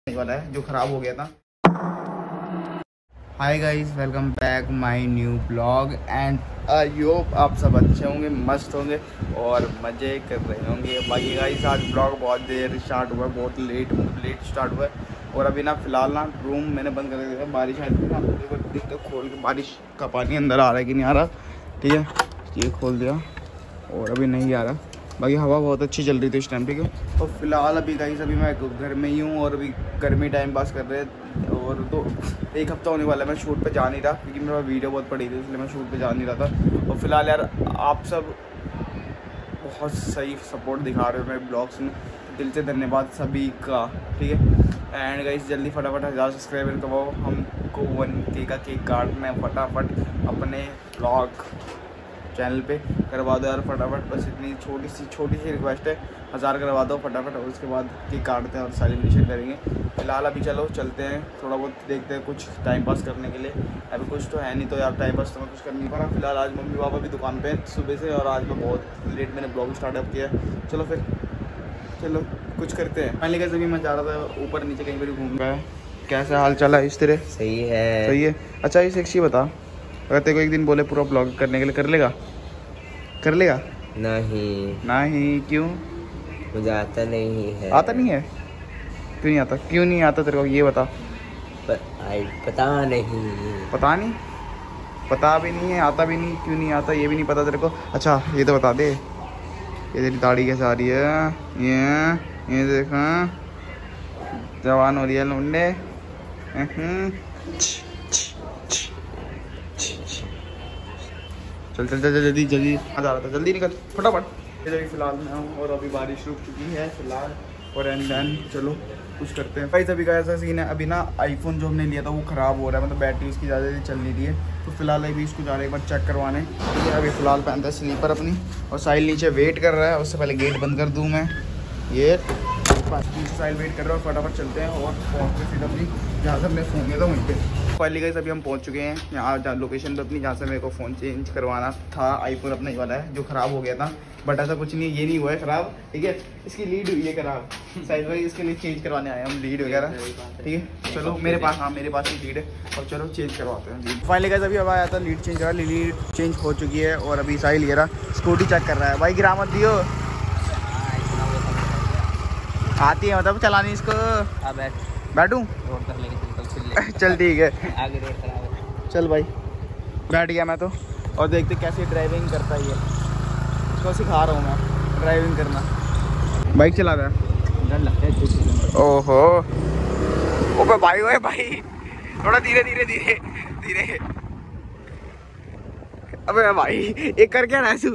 वाला है जो ख़राब हो गया था। Hi guys, welcome back my new blog and I hope आप सब अच्छे होंगे, मस्त होंगे और मज़े कर रहे होंगे। बाकी गाइस आज ब्लॉग बहुत देर स्टार्ट हुआ है, बहुत लेट स्टार्ट हुआ है। और अभी ना फ़िलहाल ना रूम मैंने बंद कर दिया, बारिश आई थी ना, देखते खोल के बारिश का पानी अंदर आ रहा है कि नहीं आ रहा। ठीक है, ये खोल दिया और अभी नहीं आ रहा। बाकी हवा बहुत अच्छी चल रही थी इस टाइम। ठीक है, तो फिलहाल अभी गाइस अभी मैं घर में ही हूँ और अभी गर्मी टाइम पास कर रहे हैं। और तो एक हफ्ता होने वाला है, मैं शूट पे जा नहीं रहा क्योंकि मेरा वीडियो बहुत पड़ी थी, इसलिए मैं शूट पे जा नहीं रहा था। और फिलहाल यार आप सब बहुत सही सपोर्ट दिखा रहे हो मेरे ब्लॉग्स में, दिल से धन्यवाद सभी का। ठीक है, एंड गाइस जल्दी फटाफट 1000 सब्सक्राइबर करवाओ, हमको 1K का केक काटना है फटाफट अपने ब्लॉग चैनल पे करवा दो यार फटाफट। बस इतनी छोटी सी रिक्वेस्ट है, 1000 करवा दो फटाफट और उसके बाद केक काटते हैं और सेलिब्रेशन करेंगे। फिलहाल अभी चलो चलते हैं, थोड़ा बहुत देखते हैं कुछ टाइम पास करने के लिए। अभी कुछ तो है नहीं तो यार टाइम पास तो मैं कुछ कर नहीं पा रहा। फिलहाल आज मम्मी पापा भी दुकान पे सुबह से और आज मैं बहुत लेट मैंने ब्लॉग स्टार्टअप किया। चलो फिर चलो कुछ करते हैं। फाइनली कैसे भी मैं जा रहा था ऊपर नीचे कहीं पर घूम रहा है। कैसा हाल चला इस तरह? सही है, सही है। अच्छा इस एक चीज़ बता, अगर तेरे को एक दिन बोले पूरा ब्लॉग करने के लिए कर लेगा? नहीं क्यों? मुझे आता नहीं है। आता नहीं है? क्यों नहीं आता? क्यों नहीं आता तेरे को ये बता। पता नहीं। पता भी नहीं है, आता भी नहीं, क्यों नहीं आता ये भी नहीं पता तेरे को। अच्छा ये तो बता दे, ये तेरी दाढ़ी कैसे आ रही है? ये देखा, जवान हो रही है लौंडे। चल जल्दी आ जा रहा था, जल्दी निकल फटाफट। अभी फिलहाल मैं हूँ और अभी बारिश रुक चुकी है फिलहाल। और एंड देन चलो कुछ करते हैं। भाई सभी का ऐसा सीन है, अभी ना आईफोन जो हमने लिया था वो ख़राब हो रहा है, मतलब बैटरी उसकी ज़्यादा देर चल नहीं रही है। तो फिलहाल अभी इसको जा रहे एक बार चेक करवाने। ठीक है, अभी फ़िलहाल पहनता है स्लीपर अपनी और साहिल नीचे वेट कर रहा है। उससे पहले गेट बंद कर दूँ मैं, ये बस नीचे साहिल वेट कर रहा है और फटाफट चलते हैं और पहुँचते सीधा अपनी जहाँ से हमने फ़ोन लिया था वहीं पर। फाइनली गाइस अभी हम पहुंच चुके हैं यहाँ लोकेशन पे अपनी, जहाँ से मेरे को फ़ोन चेंज करवाना था। आईफोन अपना ही वाला है जो ख़राब हो गया था, बट ऐसा कुछ नहीं, ये नहीं हुआ है ख़राब। ठीक है, इसकी लीड हुई है ख़राब। साइज भाई इसके लिए चेंज करवाने आए हम लीड वगैरह। ठीक है चलो मेरे पास ही लीड है और चलो चेंज करवाते हैं लीड। फाइनली गाइस अभी अब आया था लीड चेंज करा, लीड चेंज हो चुकी है और अभी साहिल ये रहा स्कूटी चेक कर रहा है। भाई गिरा मत दियो, आती है मतलब चलानी इसको। बैठूँ? चल ठीक है, आगे रोड खराब है। चल भाई बैठ गया मैं तो। और देखते कैसे ड्राइविंग करता है ये, इसको सिखा रहा हूँ मैं ड्राइविंग करना। बाइक चला रहा है, डर लगता है। ओहो ओके भाई, ओए भाई थोड़ा धीरे। अबे भाई एक कर क्या रहा है तू?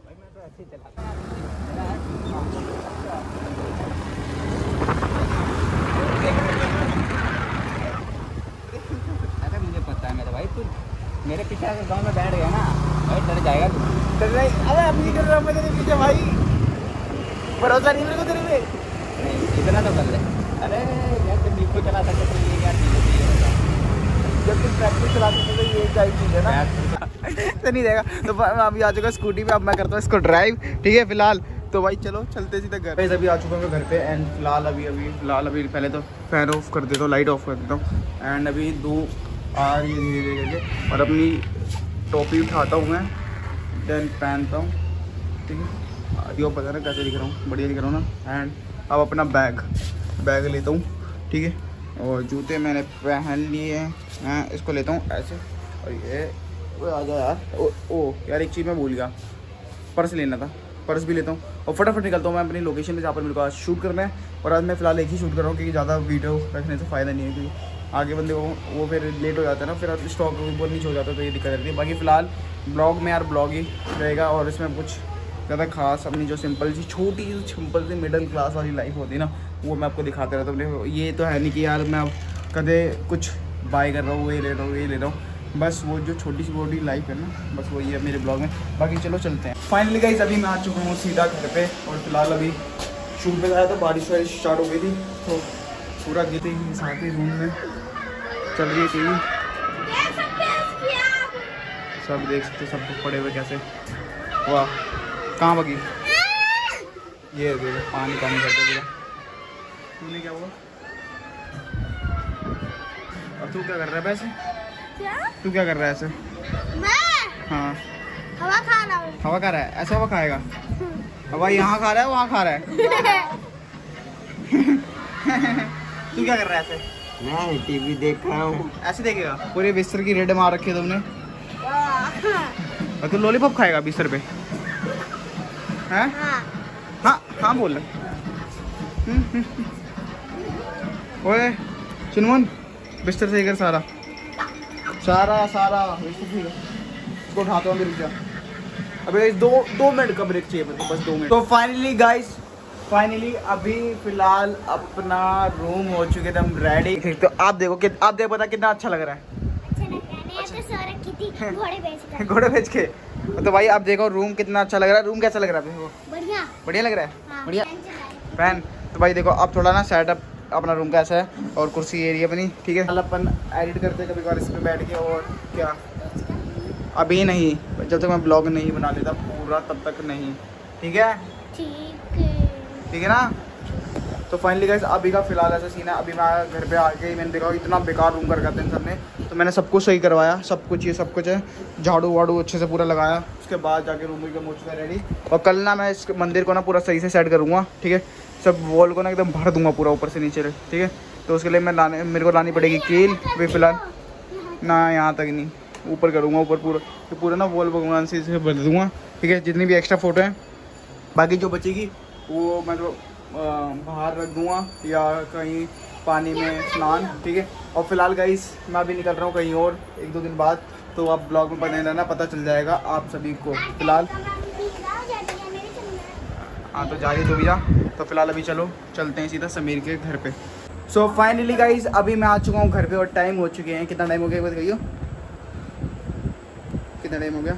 मेरे पीछे अगर गाँव में बैठ गया ना भाई, डर जाएगा तू। डर नहीं, अबे अब नहीं कर रहा मैं तेरे पीछे भाई, भरोसा नहीं मेरे को तेरे पे। नहीं इतना तो कर ले। अरे यार जब नीको चला सकते तो ये क्या चीज़ होती है? जब तुम प्रैक्टिस चलाते थे तो ये क्या चीज़ है ना तो नहीं देगा। तो मैं अभी आ चुका स्कूटी पे, अब मैं करता हूँ इसको ड्राइव। ठीक है फिलहाल तो भाई चलो चलते सीधे घर। अभी आ चुका हूँ घर पे एंड फिलहाल अभी पहले तो फैन ऑफ कर देता हूँ, लाइट ऑफ कर देता हूँ एंड अभी दो आ रही है धीरे करके और अपनी टोपी उठाता हूँ मैं, देन पहनता हूँ। ठीक है, यो पता ना कैसे दिख रहा हूँ, बढ़िया दिख रहा हूँ ना। एंड अब अपना बैग लेता हूँ। ठीक है, और जूते मैंने पहन लिए हैं, इसको लेता हूँ ऐसे। और ये वो आ गया यार, ओ यार एक चीज़ मैं भूल गया, पर्स लेना था, पर्स भी लेता हूँ और फटाफट निकलता हूँ मैं अपनी लोकेशन पे जहाँ पर मेरे को आज शूट करना है। और आज मैं फिलहाल एक ही शूट कर रहा हूँ क्योंकि ज़्यादा वीडियो रखने से फ़ायदा नहीं है, क्योंकि आगे बंदे वो फिर लेट हो जाता है ना, फिर स्टॉक ऊपर नीचे हो जाता है तो ये दिक्कत रहती है। बाकी फ़िलहाल ब्लॉग में यार ब्लॉग ही रहेगा और इसमें कुछ ज़्यादा खास अपनी जो सिंपल सी मिडिल क्लास वाली लाइफ होती है ना, वो मैं आपको दिखाते रहता हूँ। ये तो है नहीं कि यार मैं कदे कुछ बाय कर रहा हूँ, ये ले रहा हूँ, बस वो जो छोटी सी बॉडी लाइफ है ना, बस वही है मेरे ब्लॉग में। बाकी चलो चलते हैं। फाइनली गाइस अभी मैं आ चुका हूँ सीधा घर पे और फिलहाल अभी शूट पे आया था, बारिश स्टार्ट हो गई थी तो पूरा गिरते ही साथ ही रूम में चल रही है टीवी, सब देख सकते सब पड़े हुए कैसे। वाह कहाँ बगी, ये देखो पानी करते पूरा। तूने क्या हुआ? और तू क्या कर रहा है वैसे? क्या? तू क्या कर रहा है ऐसे? मैं हाँ हवा खा रहा हूँ। हवा खा रहा है? ऐसे हवा खाएगा? हवा यहाँ खा रहा है वहाँ खा रहा है? तू क्या कर रहा है ऐसे? मैं टीवी देख रहा हूँ। ऐसे देखेगा? पूरे बिस्तर की रेड मार रखी है तुमने। और तू लॉलीपॉप खाएगा बिस्तर पे? हैं? हाँ। हाँ हाँ बोल रहे। ओए चुनमुन बिस्तर सही कर सारा सारा सारा इसको उठाता हूँ। रुक जा अबे 2 मिनट का ब्रेक चाहिए मेरे को, बस 2 मिनट। तो फाइनली गाइस अभी फिलहाल अपना रूम हो चुके थे हम रेडी। तो आप देखो पता कितना अच्छा लग रहा है। अच्छा लग रहा है। तो सो रखी थी घोड़े बेच कर। घोड़े बेच के। तो भाई आप देखो रूम कितना अच्छा लग रहा है। रूम कैसा लग रहा है आपको? बढ़िया बढ़िया लग रहा है? हाँ, बढ़िया फैन। फैन। तो भाई देखो अब थोड़ा ना सेटअप अपना रूम कैसा है और कुर्सी एरिया बनी, ठीक है। अपन एडिट करते हैं कभी कभार इस पे बैठ के। और क्या अभी नहीं, जब तक मैं ब्लॉग नहीं बना लेता पूरा तब तक नहीं, ठीक है? ठीक है ना? तो फाइनली गाइस अभी का फिलहाल ऐसा सीन है। अभी मैं घर पे आके मैंने देखा इतना बेकार रूम कर करते हैं सब ने, तो मैंने सब कुछ सही करवाया, सब कुछ है, झाड़ू वाड़ू अच्छे से पूरा लगाया। उसके बाद जाके रूम एकदम हो चुका है रेडी। और कल ना मैं इस मंदिर को ना पूरा सही से सेट करूँगा, ठीक है। सब वॉल को ना एकदम भर दूंगा पूरा ऊपर से नीचे, ठीक है। तो उसके लिए मेरे को लानी पड़ेगी कील। अभी फिलहाल ना यहाँ तक नहीं, ऊपर करूँगा, ऊपर पूरा ना वॉल भगवान से भर दूँगा, ठीक है। जितनी भी एक्स्ट्रा फोटो हैं, बाकी जो बचेगी वो मैं तो बाहर रख दूँगा या कहीं पानी में स्नान, ठीक है। और फिलहाल गाइस मैं अभी निकल रहा हूँ कहीं और 1-2 दिन बाद, तो आप ब्लॉग में बने रहना, पता चल जाएगा आप सभी को। फिलहाल हाँ तो जा रही तो भैया। तो फिलहाल अभी चलते हैं सीधा समीर के घर पे। सो फाइनली गाइस अभी मैं आ चुका हूँ घर पे और टाइम हो चुके हैं, कितना टाइम हो गया बताइए? कितना टाइम हो गया?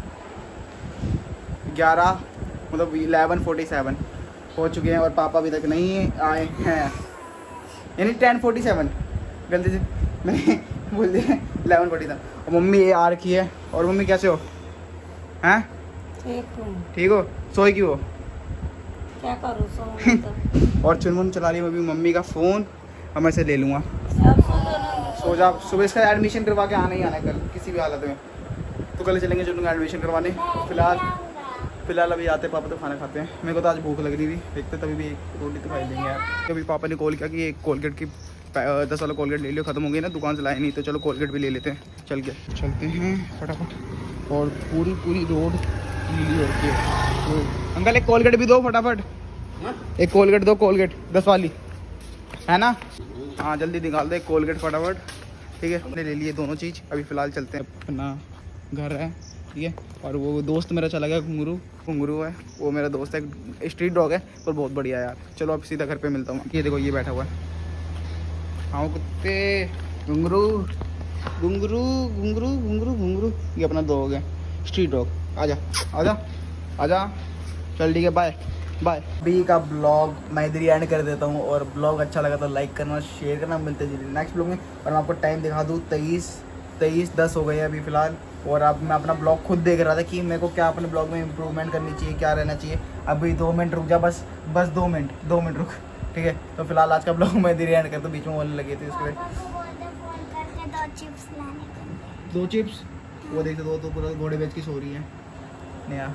11:47 हो चुके हैं और पापा अभी तक नहीं आए हैं, यानी 10:47 गलती से मैंने बोल दिया 11:47। और मम्मी आ रखी है। और मम्मी कैसे हो? हैं ठीक हो? सोई क्यों हो? क्या करूँ और चुनमुन चला रही है अभी मम्मी का फ़ोन, और मैं इसे ले लूँगा। सो जा, सुबह इसका एडमिशन करवा के आना ही आना है कल किसी भी हालत में। तो कल चलेंगे चलूँगा एडमिशन करवाने। फिलहाल अभी आते पापा तो खाना खाते हैं। मेरे को तो आज भूख लग रही थी, देखते तभी भी एक रोटी तो खाई लेंगे यार। अभी पापा ने कॉल किया कि एक कोलगेट की 10 वाला कोलगेट ले लियो, ख़त्म हो गई ना, दुकान से लाए नहीं, तो चलो कोलगेट भी ले लेते हैं। चलते हैं फटाफट। और पूरी रोड नीली होती है। तो अंकल एक कोलगेट भी दो फटाफट। एक कोलगेट दो, कोलगेट 10 वाली है ना? हाँ जल्दी निकाल दे कोलगेट फटाफट, ठीक है। हमने ले लिए दोनों चीज़। अभी फ़िलहाल चलते हैं, अपना घर है, ठीक है। और वो दोस्त मेरा चला गया, घुंगरू है वो मेरा दोस्त है, स्ट्रीट डॉग है पर बहुत बढ़िया यार। चलो अब सीधा घर पे मिलता हूँ। ये देखो ये बैठा हुआ है, हाँ कुत्ते, घुंगरू, ये अपना डॉग है, स्ट्रीट डॉग। आजा चल ठीक है, बाय। अभी का ब्लॉग मैं इधर ही एंड कर देता हूँ। और ब्लॉग अच्छा लगा तो लाइक करना, शेयर करना। मिलते हैं नेक्स्ट ब्लॉग में। और मैं आपको टाइम दिखा दूँ, 23:10 हो गए अभी फ़िलहाल। और अब मैं अपना ब्लॉग खुद देख रहा था कि मेरे को क्या अपने ब्लॉग में इम्प्रूवमेंट करनी चाहिए, क्या रहना चाहिए। अभी 2 मिनट रुक जा, बस 2 मिनट रुक, ठीक है। तो फिलहाल आज का ब्लॉग मैं इधर ही एंड करता हूँ, बीच में बोलने लगी थी उसके लिए 2 चिप्स वो देखते दो तो पूरा घोड़े बेच की सो रही है नया।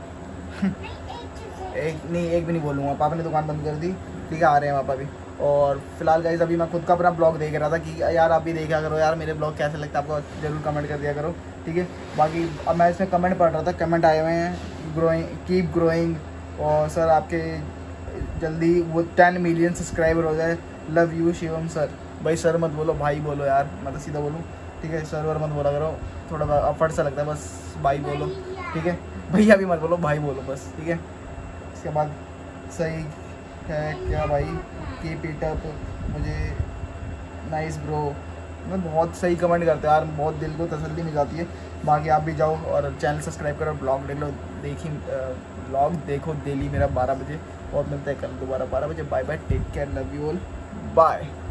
एक भी नहीं बोलूँगा, पापा ने दुकान बंद कर दी, ठीक है। आ रहे हैं पापा भी। और फिलहाल गाइस अभी मैं खुद का अपना ब्लॉग देख रहा था कि यार आप भी देखा करो यार, मेरे ब्लॉग कैसे लगता है आपको, ज़रूर कमेंट कर दिया करो, ठीक है। बाकी अब मैं इसमें कमेंट पढ़ रहा था, कमेंट आए हुए हैं कीप ग्रोइंग, और सर आपके जल्दी वो 10 मिलियन सब्सक्राइबर हो जाए, लव यू शिवम सर। भाई सर मत बोलो, भाई बोलो यार, मैं तो सीधा बोलूँ, ठीक है। सर और मत बोला करो, थोड़ा अफर्ट सा लगता है, बस भाई बोलो, ठीक है। भैया भी मत बोलो, भाई बोलो बस, ठीक है। इसके बाद सही है क्या भाई, कीप इट अप, मुझे नाइस ब्रो, मैं बहुत सही कमेंट करते हैं यार, बहुत दिल को तसल्ली मिल जाती है। बाकी आप भी जाओ और चैनल सब्सक्राइब करो, ब्लॉग देखो डेली मेरा 12 बजे। और मिलते हैं कल दोबारा 12 बजे। Bye bye, take care, love you all, bye.